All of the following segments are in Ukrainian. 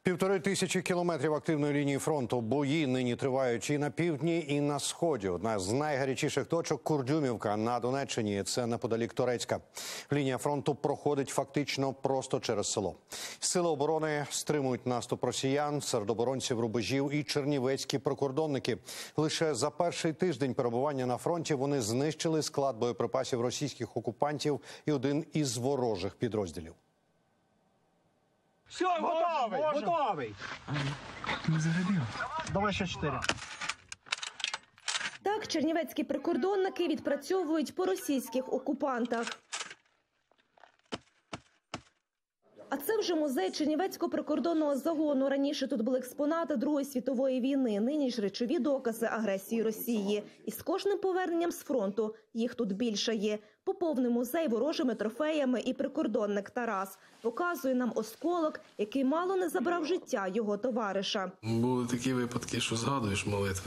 1500 кілометрів активної лінії фронту. Бої нині тривають і на півдні, і на сході. Одна з найгарячіших точок – Курдюмівка на Донеччині. Це неподалік Торецька. Лінія фронту проходить фактично просто через село. Сили оборони стримують наступ росіян, серед оборонців рубежів і чернівецькі прикордонники. Лише за перший тиждень перебування на фронті вони знищили склад боєприпасів російських окупантів і один із ворожих підрозділів. Все, готовий. Не зарядив. Давай ще 4. Так чернівецькі прикордонники відпрацьовують по російських окупантах. А це вже музей Чернівецького прикордонного загону. Раніше тут були експонати Другої світової війни, нині ж речові докази агресії Росії. І з кожним поверненням з фронту їх тут більше є. Поповнив музей ворожими трофеями і прикордонник Тарас показує нам осколок, який мало не забрав життя його товариша. Були такі випадки, що згадуєш молитви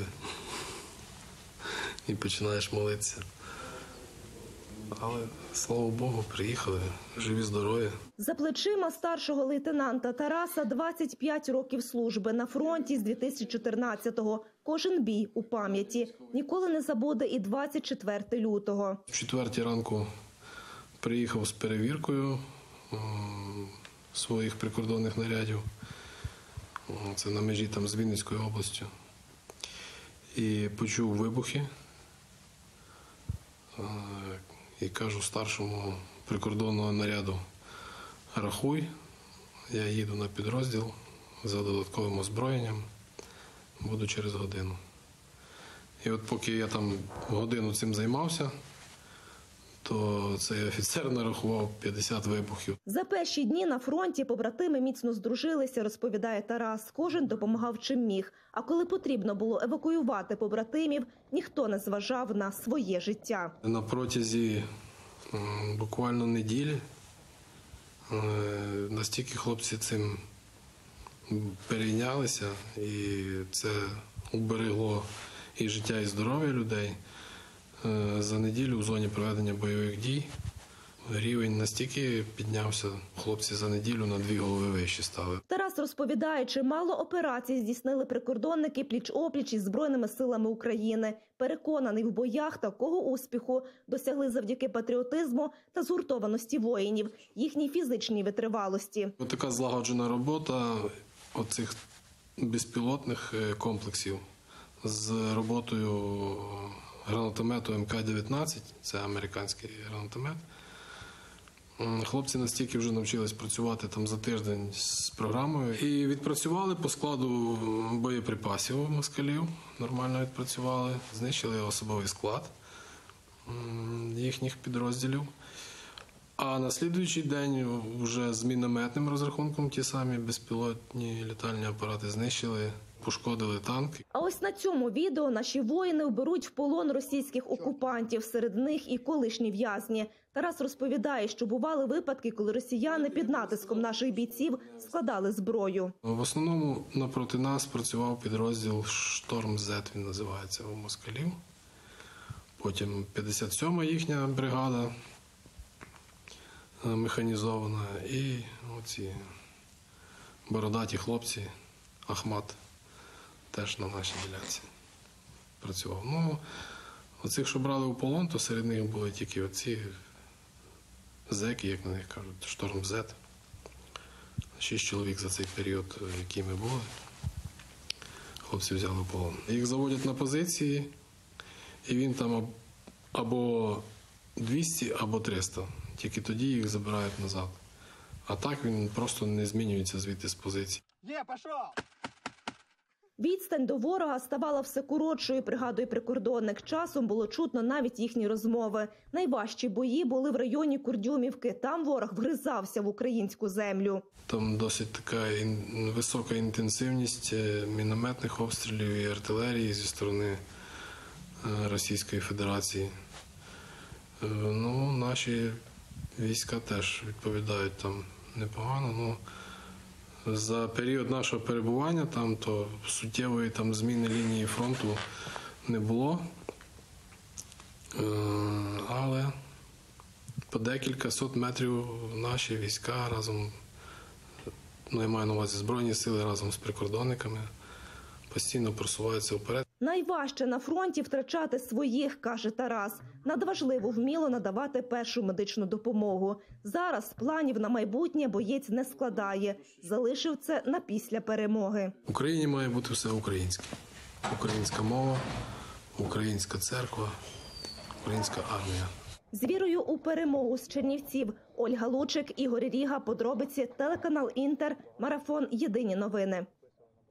і починаєш молитися. Але, слава Богу, приїхали, живі-здорові. За плечима старшого лейтенанта Тараса 25 років служби на фронті з 2014-го. Кожен бій у пам'яті. Ніколи не забуде і 24 лютого. В 4 ранку приїхав з перевіркою своїх прикордонних нарядів. Це на межі там з Вінницькою областю. І почув вибухи. І кажу старшому прикордонного наряду: рахуй, я їду на підрозділ за додатковим озброєнням, буду через годину. І от поки я там годину цим займався, то цей офіцер нарахував 50 вибухів. За перші дні на фронті побратими міцно здружилися, розповідає Тарас. Кожен допомагав чим міг. А коли потрібно було евакуювати побратимів, ніхто не зважав на своє життя. На протязі буквально неділі настільки хлопці цим перейнялися, і це уберегло і життя, і здоров'я людей. За неділю в зоні проведення бойових дій рівень настільки піднявся, хлопці за неділю на 2 голови вищі стали. Тарас розповідає, чимало операцій здійснили прикордонники пліч-опліч із Збройними силами України. Переконаний, в боях такого успіху досягли завдяки патріотизму та згуртованості воїнів, їхній фізичній витривалості. Ось така злагоджена робота оцих безпілотних комплексів з роботою гранатомету МК-19, це американський гранатомет. Хлопці настільки вже навчились працювати там за тиждень з програмою і відпрацювали по складу боєприпасів москалів, нормально відпрацювали, знищили особовий склад їхніх підрозділів. А на слідуючий день вже з мінометним розрахунком ті самі безпілотні літальні апарати знищили, пошкодили танк. А ось на цьому відео наші воїни беруть в полон російських окупантів, серед них і колишні в'язні. Тарас розповідає, що бували випадки, коли росіяни під натиском наших бійців складали зброю. В основному напроти нас працював підрозділ «Шторм-З», він називається, у москалів. Потім 57-ма їхня бригада механізована і оці бородаті хлопці, Ахмат, теж на нашій ділянці працював. Ну, оцих, що брали у полон, то серед них були тільки оці зеки, як на них кажуть, «Шторм-З». 6 чоловік за цей період, який ми були, хлопці взяли в полон. Їх заводять на позиції, і він там або 200, або 300. Тільки тоді їх забирають назад. А так він просто не змінюється звідти з позиції. Є, пішов! Відстань до ворога ставала все коротшою, пригадує прикордонник. Часом було чутно навіть їхні розмови. Найважчі бої були в районі Курдюмівки. Там ворог вгризався в українську землю. Там досить така висока інтенсивність мінометних обстрілів і артилерії зі сторони Російської Федерації. Ну, наші війська теж відповідають там непогано. Ну, за період нашого перебування там, то суттєвої там зміни лінії фронту не було. Але по декілька сот метрів наші війська разом я маю на увазі Збройні сили разом з прикордонниками, постійно просуваються вперед. Найважче на фронті втрачати своїх, каже Тарас. Надважливо вміло надавати першу медичну допомогу. Зараз планів на майбутнє боєць не складає. Залишив це на після перемоги. В Україні має бути все українське. Українська мова, українська церква, українська армія. З вірою у перемогу з Чернівців. Ольга Лучик, Ігор Ріга, подробиці, телеканал Інтер, марафон «Єдині новини».